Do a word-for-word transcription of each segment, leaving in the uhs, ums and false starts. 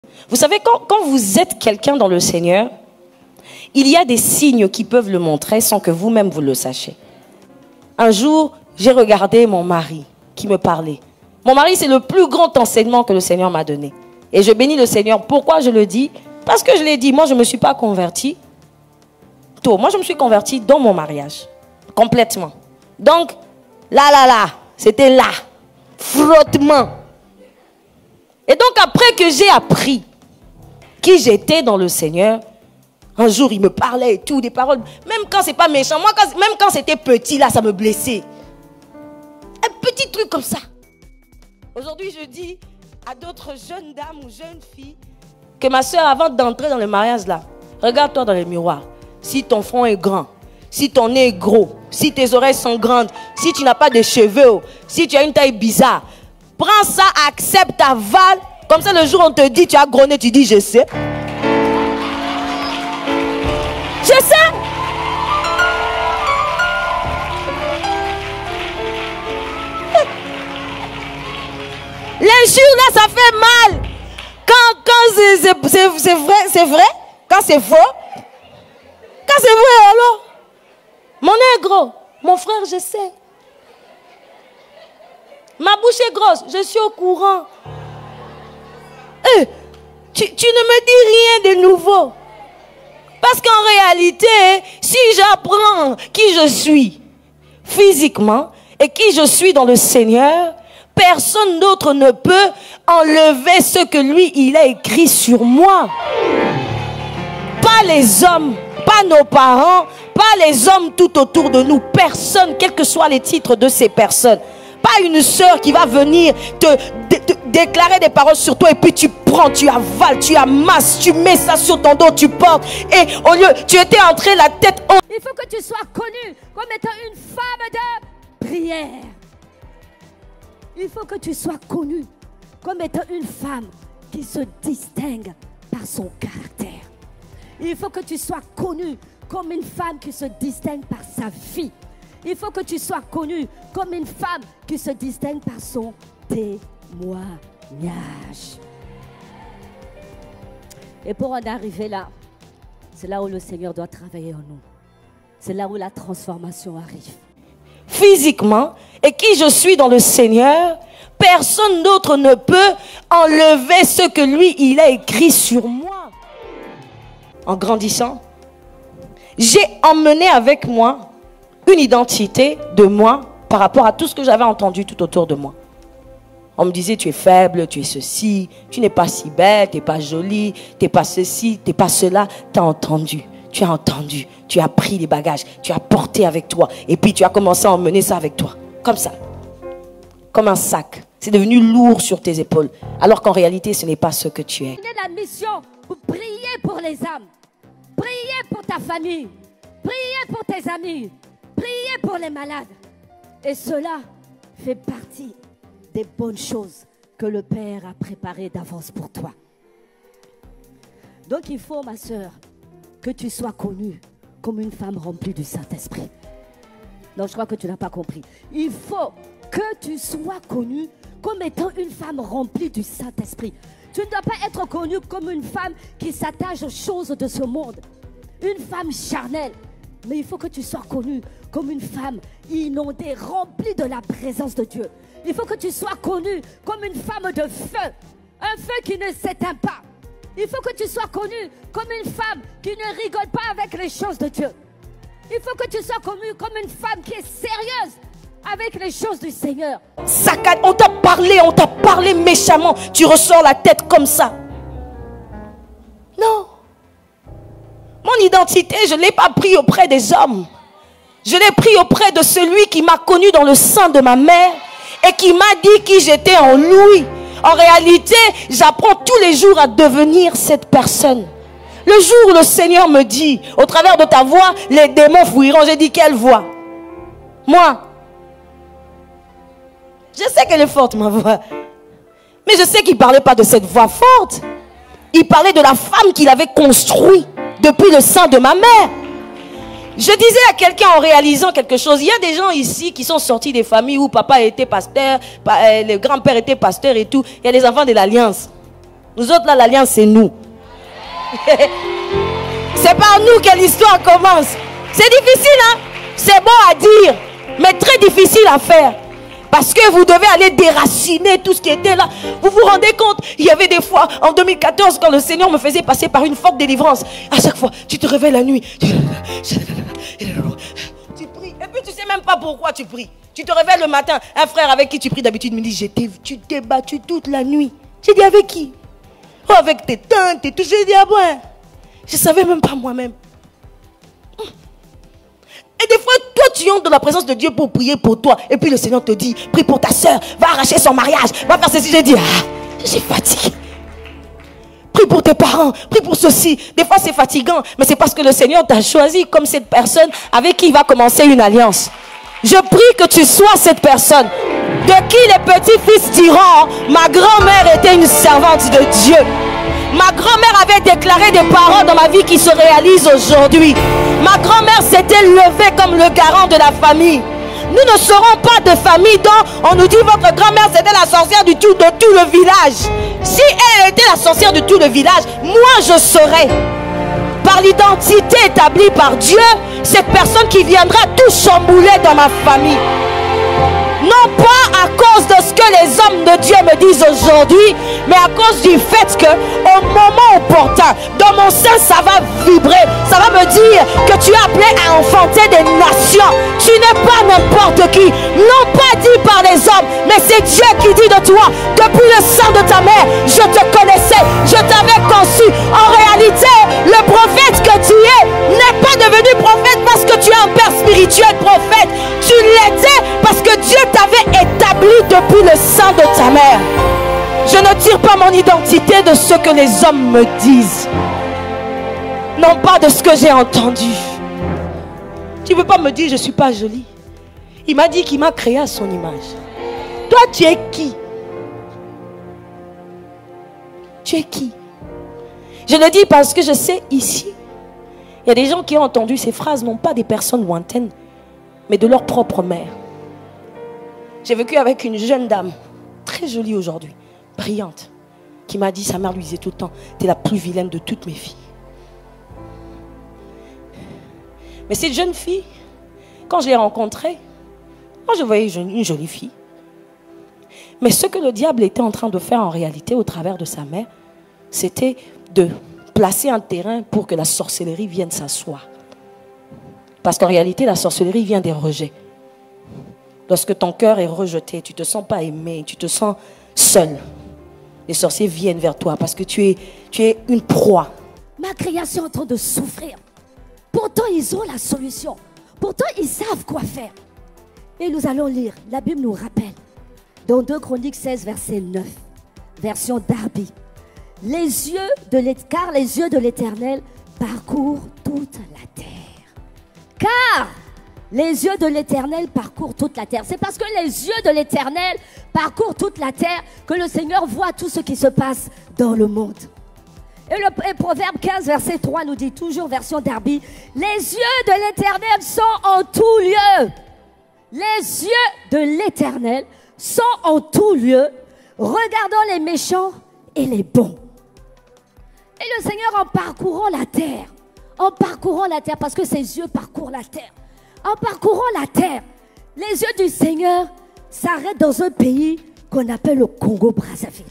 Vous savez, quand, quand vous êtes quelqu'un dans le Seigneur, il y a des signes qui peuvent le montrer sans que vous-même vous le sachiez. Un jour, j'ai regardé mon mari qui me parlait. Mon mari, c'est le plus grand enseignement que le Seigneur m'a donné. Et je bénis le Seigneur. Pourquoi je le dis? Parce que je l'ai dit, moi je ne me suis pas convertie tôt. Moi je me suis convertie dans mon mariage. Complètement. Donc, là, là, là, c'était là. Frottement. Et donc après que j'ai appris qui j'étais dans le Seigneur, un jour il me parlait et tout, des paroles, même quand c'est pas méchant, moi quand, même quand c'était petit là, ça me blessait. Un petit truc comme ça. Aujourd'hui je dis à d'autres jeunes dames ou jeunes filles que ma soeur, avant d'entrer dans le mariage là, regarde-toi dans le miroir. Si ton front est grand, si ton nez est gros, si tes oreilles sont grandes, si tu n'as pas de cheveux, si tu as une taille bizarre, prends ça, accepte, avale. Comme ça, le jour où on te dit, tu as gros nez, tu dis, je sais. Je sais. L'injure, là, ça fait mal. Quand, quand c'est vrai, c'est vrai. Quand c'est faux. Quand c'est vrai, alors. Mon nez est gros. Mon frère, je sais. Ma bouche est grosse. Je suis au courant. Eh, tu, tu ne me dis rien de nouveau. Parce qu'en réalité, si j'apprends qui je suis physiquement et qui je suis dans le Seigneur, personne d'autre ne peut enlever ce que lui, il a écrit sur moi. Pas les hommes, pas nos parents, pas les hommes tout autour de nous. Personne, quels que soient les titres de ces personnes. Pas une sœur qui va venir te, te, te déclarer des paroles sur toi et puis tu prends, tu avales, tu amasses, tu mets ça sur ton dos, tu portes. Et au lieu, tu étais entré la tête en... Il faut que tu sois connue comme étant une femme de prière. Il faut que tu sois connue comme étant une femme qui se distingue par son caractère. Il faut que tu sois connue comme une femme qui se distingue par sa vie. Il faut que tu sois connue comme une femme qui se distingue par son témoignage. Et pour en arriver là, c'est là où le Seigneur doit travailler en nous. C'est là où la transformation arrive. Physiquement, et qui je suis dans le Seigneur, personne d'autre ne peut enlever ce que lui, il a écrit sur moi. En grandissant, j'ai emmené avec moi une identité de moi par rapport à tout ce que j'avais entendu tout autour de moi. On me disait, tu es faible, tu es ceci, tu n'es pas si belle, tu n'es pas jolie, tu n'es pas ceci, tu n'es pas cela. Tu as entendu, tu as entendu, tu as pris les bagages, tu as porté avec toi. Et puis tu as commencé à emmener ça avec toi, comme ça. Comme un sac. C'est devenu lourd sur tes épaules. Alors qu'en réalité, ce n'est pas ce que tu es. La mission pour prier pour les âmes. Prier pour ta famille. Prier pour tes amis. Prier pour les malades. Et cela fait partie des bonnes choses que le Père a préparées d'avance pour toi. Donc il faut, ma soeur, que tu sois connue comme une femme remplie du Saint-Esprit. Non, je crois que tu n'as pas compris. Il faut que tu sois connue comme étant une femme remplie du Saint-Esprit. Tu ne dois pas être connue comme une femme qui s'attache aux choses de ce monde. Une femme charnelle. Mais il faut que tu sois connue comme une femme inondée, remplie de la présence de Dieu. Il faut que tu sois connue comme une femme de feu. Un feu qui ne s'éteint pas. Il faut que tu sois connue comme une femme qui ne rigole pas avec les choses de Dieu. Il faut que tu sois connue comme une femme qui est sérieuse avec les choses du Seigneur. Saccade, on t'a parlé, on t'a parlé méchamment. Tu ressors la tête comme ça. Non. Mon identité, je ne l'ai pas pris auprès des hommes. Je l'ai pris auprès de celui qui m'a connu dans le sein de ma mère et qui m'a dit qui j'étais en lui. En réalité, j'apprends tous les jours à devenir cette personne. Le jour où le Seigneur me dit, au travers de ta voix, les démons fuiront. J'ai dit, quelle voix? Moi. Je sais qu'elle est forte, ma voix. Mais je sais qu'il ne parlait pas de cette voix forte. Il parlait de la femme qu'il avait construite depuis le sein de ma mère. Je disais à quelqu'un en réalisant quelque chose, il y a des gens ici qui sont sortis des familles où papa était pasteur, le grand-père était pasteur et tout. Il y a des enfants de l'Alliance. Nous autres là, l'alliance c'est nous. C'est par nous que l'histoire commence. C'est difficile, hein? C'est bon à dire, mais très difficile à faire. Parce que vous devez aller déraciner tout ce qui était là. Vous vous rendez compte, il y avait des fois, en deux mille quatorze, quand le Seigneur me faisait passer par une forte délivrance. À chaque fois, tu te réveilles la nuit. Tu pries. Et puis tu ne sais même pas pourquoi tu pries. Tu te réveilles le matin. Un frère avec qui tu pries d'habitude me dit, tu t'es battu toute la nuit. J'ai dit, avec qui? Oh, avec tes tantes et tout. J'ai dit, ah bon? Je ne savais même pas moi-même. Et des fois, toi, tu entres dans la présence de Dieu pour prier pour toi. Et puis le Seigneur te dit, prie pour ta soeur, va arracher son mariage, va faire ceci. J'ai dit, ah, je suis fatigué. Prie pour tes parents, prie pour ceci. Des fois, c'est fatigant, mais c'est parce que le Seigneur t'a choisi comme cette personne avec qui il va commencer une alliance. Je prie que tu sois cette personne de qui les petits-fils diront, ma grand-mère était une servante de Dieu. Ma grand-mère avait déclaré des paroles dans ma vie qui se réalisent aujourd'hui. Ma grand-mère s'était levée comme le garant de la famille. Nous ne serons pas de famille dont on nous dit votre grand-mère c'était la sorcière du tout, de tout le village. Si elle était la sorcière de tout le village, moi je serais. Par l'identité établie par Dieu, cette personne qui viendra tout chambouler dans ma famille. Non pas à cause de ce que les hommes de Dieu me disent aujourd'hui, mais à cause du fait que au moment opportun, dans mon sein, ça va vibrer. Ça va me dire que tu es appelé à enfanter des nations. Tu n'es pas n'importe qui. Non pas dit par les hommes, mais c'est Dieu qui dit de toi, depuis le sein de ta mère, je te connaissais, je t'avais conçu. En réalité, le prophète que tu es n'est pas devenu prophète parce que tu es un père spirituel prophète. Tu l'étais parce que Dieu t'avait établi depuis le sein de ta mère. Je ne tire pas mon identité de ce que les hommes me disent, non pas de ce que j'ai entendu. Tu ne peux pas me dire je ne suis pas jolie. Il m'a dit qu'il m'a créé à son image. Toi tu es qui? Tu es qui? Je le dis parce que je sais ici, il y a des gens qui ont entendu ces phrases, non pas des personnes lointaines, mais de leur propre mère. J'ai vécu avec une jeune dame, très jolie aujourd'hui, brillante, qui m'a dit, sa mère lui disait tout le temps, tu es la plus vilaine de toutes mes filles. Mais cette jeune fille, quand je l'ai rencontrée, moi je voyais une jolie fille. Mais ce que le diable était en train de faire en réalité au travers de sa mère, c'était de placer un terrain pour que la sorcellerie vienne s'asseoir. Parce qu'en réalité, la sorcellerie vient des rejets. Lorsque ton cœur est rejeté, tu ne te sens pas aimé, tu te sens seul. Les sorciers viennent vers toi parce que tu es, tu es une proie. Ma création est en train de souffrir. Pourtant, ils ont la solution. Pourtant, ils savent quoi faire. Et nous allons lire. La Bible nous rappelle. Dans deux Chroniques seize, verset neuf. Version Darby. Les yeux de l'Éternel, car les yeux de l'Éternel parcourent toute la terre. Car les yeux de l'Éternel parcourent toute la terre. C'est parce que les yeux de l'Éternel parcourent toute la terre que le Seigneur voit tout ce qui se passe dans le monde. Et le et Proverbe quinze, verset trois nous dit, toujours version Darby, les yeux de l'Éternel sont en tout lieu. Les yeux de l'Éternel sont en tout lieu, regardant les méchants et les bons. Et le Seigneur, en parcourant la terre, en parcourant la terre, parce que ses yeux parcourent la terre, en parcourant la terre, les yeux du Seigneur s'arrêtent dans un pays qu'on appelle le Congo-Brazzaville.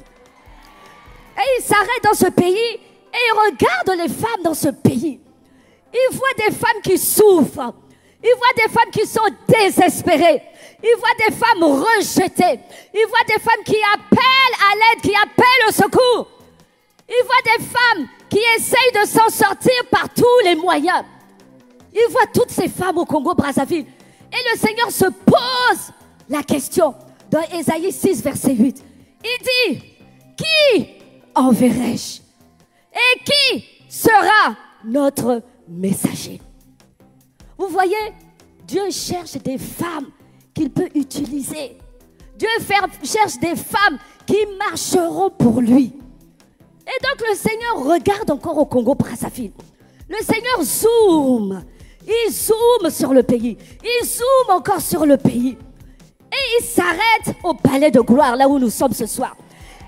Et il s'arrête dans ce pays et il regarde les femmes dans ce pays. Il voit des femmes qui souffrent. Il voit des femmes qui sont désespérées. Il voit des femmes rejetées. Il voit des femmes qui appellent à l'aide, qui appellent au secours. Il voit des femmes qui essayent de s'en sortir par tous les moyens. Il voit toutes ces femmes au Congo-Brazzaville. Et le Seigneur se pose la question dans Ésaïe six, verset huit. Il dit, qui enverrai-je? Et qui sera notre messager? Vous voyez, Dieu cherche des femmes qu'il peut utiliser. Dieu cherche des femmes qui marcheront pour lui. Et donc le Seigneur regarde encore au Congo-Brazzaville. Le Seigneur zoome. Il zoome sur le pays. Il zoome encore sur le pays. Et il s'arrête au palais de gloire, là où nous sommes ce soir.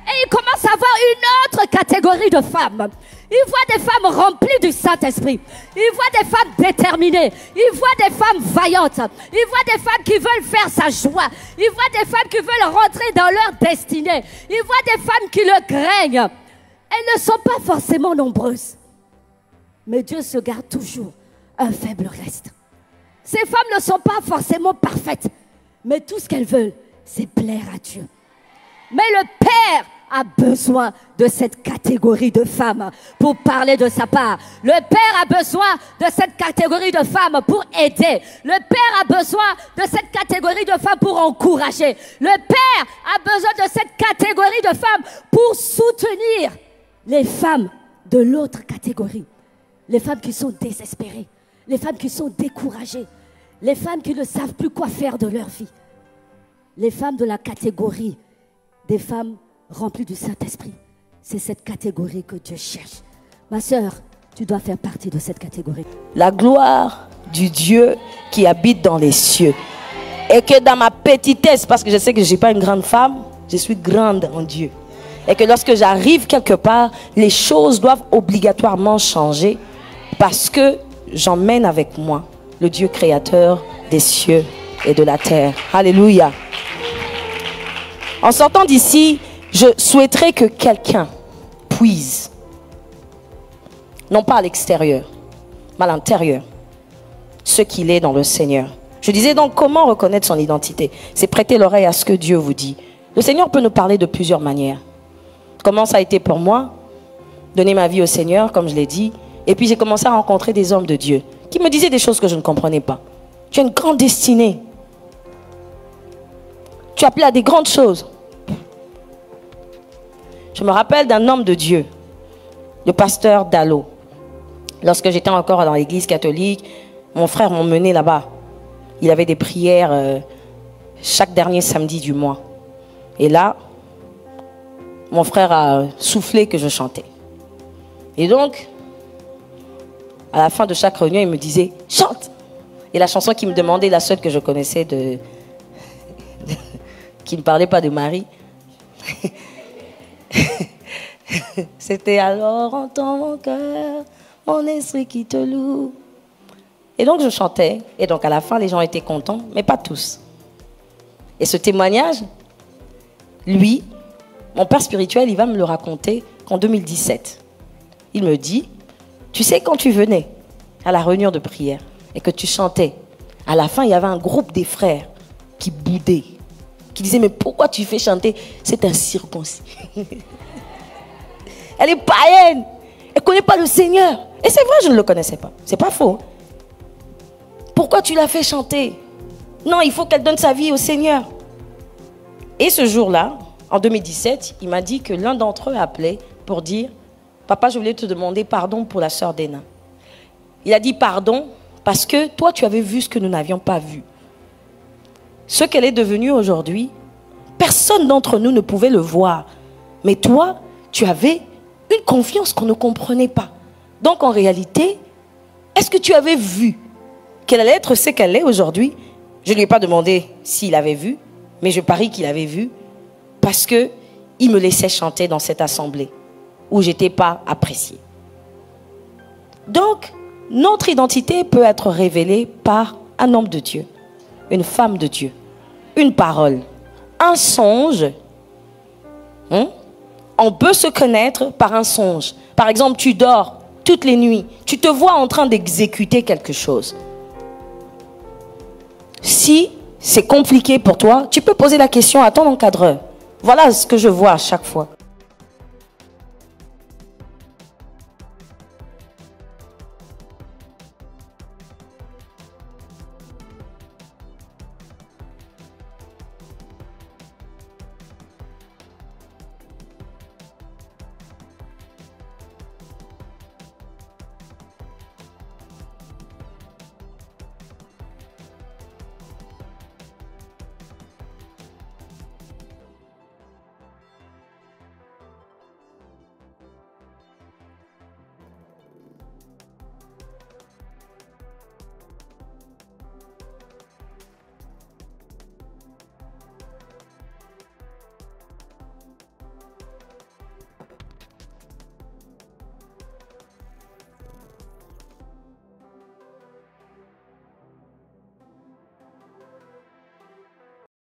Et il commence à voir une autre catégorie de femmes. Il voit des femmes remplies du Saint-Esprit. Il voit des femmes déterminées. Il voit des femmes vaillantes. Il voit des femmes qui veulent faire sa joie. Il voit des femmes qui veulent rentrer dans leur destinée. Il voit des femmes qui le craignent. Elles ne sont pas forcément nombreuses. Mais Dieu se garde toujours un faible reste. Ces femmes ne sont pas forcément parfaites. Mais tout ce qu'elles veulent, c'est plaire à Dieu. Mais le Père a besoin de cette catégorie de femmes pour parler de sa part. Le Père a besoin de cette catégorie de femmes pour aider. Le Père a besoin de cette catégorie de femmes pour encourager. Le Père a besoin de cette catégorie de femmes pour soutenir les femmes de l'autre catégorie. Les femmes qui sont désespérées, les femmes qui sont découragées, les femmes qui ne savent plus quoi faire de leur vie. Les femmes de la catégorie des femmes remplies du Saint-Esprit. C'est cette catégorie que Dieu cherche. Ma sœur, tu dois faire partie de cette catégorie. La gloire du Dieu qui habite dans les cieux. Et que dans ma petitesse, parce que je sais que je ne suis pas une grande femme, je suis grande en Dieu. Et que lorsque j'arrive quelque part, les choses doivent obligatoirement changer parce que j'emmène avec moi le Dieu créateur des cieux et de la terre. Alléluia. En sortant d'ici, je souhaiterais que quelqu'un puise, non pas à l'extérieur, mais à l'intérieur, ce qu'il est dans le Seigneur. Je disais donc, comment reconnaître son identité? C'est prêter l'oreille à ce que Dieu vous dit. Le Seigneur peut nous parler de plusieurs manières. Comment ça a été pour moi? Donner ma vie au Seigneur, comme je l'ai dit. Et puis j'ai commencé à rencontrer des hommes de Dieu qui me disaient des choses que je ne comprenais pas. Tu as une grande destinée. Tu es appelé à des grandes choses. Je me rappelle d'un homme de Dieu, le pasteur Dallo. Lorsque j'étais encore dans l'église catholique, mon frère m'a mené là-bas. Il avait des prières euh, chaque dernier samedi du mois. Et là, mon frère a soufflé que je chantais. Et donc, à la fin de chaque réunion, il me disait « Chante !» Et la chanson qu'il me demandait, la seule que je connaissais, de... qui ne parlait pas de Marie, c'était « Alors entends mon cœur, mon esprit qui te loue ». Et donc je chantais, et donc à la fin les gens étaient contents, mais pas tous. Et ce témoignage, lui, mon père spirituel, il va me le raconter qu'en deux mille dix-sept, il me dit, tu sais quand tu venais à la réunion de prière et que tu chantais, à la fin il y avait un groupe des frères qui boudaient, qui disaient mais pourquoi tu fais chanter cet incirconcis? Elle est païenne, elle ne connaît pas le Seigneur. Et c'est vrai, je ne le connaissais pas, c'est pas faux. Pourquoi tu l'as fait chanter? Non, il faut qu'elle donne sa vie au Seigneur. Et ce jour-là, en deux mille dix-sept, il m'a dit que l'un d'entre eux appelait pour dire « Papa, je voulais te demander pardon pour la sœur d'Ena. » Il a dit pardon parce que toi, tu avais vu ce que nous n'avions pas vu. Ce qu'elle est devenue aujourd'hui, personne d'entre nous ne pouvait le voir. Mais toi, tu avais une confiance qu'on ne comprenait pas. Donc en réalité, est-ce que tu avais vu qu'elle allait être ce qu'elle est aujourd'hui? Je ne lui ai pas demandé s'il avait vu, mais je parie qu'il avait vu parce qu'il me laissait chanter dans cette assemblée où je n'étais pas appréciée. Donc, notre identité peut être révélée par un homme de Dieu, une femme de Dieu, une parole, un songe. Hein? On peut se connaître par un songe. Par exemple, tu dors toutes les nuits, tu te vois en train d'exécuter quelque chose. Si c'est compliqué pour toi, tu peux poser la question à ton encadreur. Voilà ce que je vois à chaque fois.